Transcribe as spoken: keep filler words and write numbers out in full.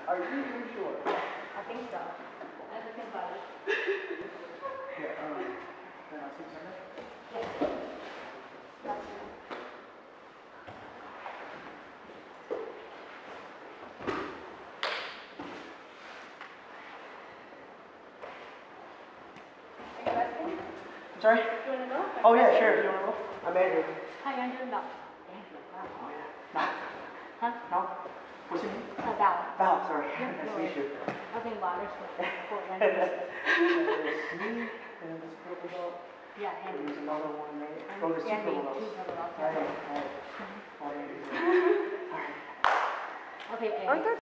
Are you even sure? I think so. I have to think about it. Yeah, um, then I'll see something. Yes. That's it. Are you resting? I'm sorry? You want to go? Oh, yeah, sure. You want to go? I'm Andrew. Hi, Andrew. No. Andrew. Wow. Oh, yeah. No. Huh? No? What's your name? No, Val. Val, sorry. Yeah, Nice no to meet you. Nothing bothers me. And there's me, and then this purple belt. Yeah, And Andrew. there's another one, right? And Oh, there's two yeah, purple me, belts. two purple belts, All right, yeah. all right. All right. All right. Okay, Aren't there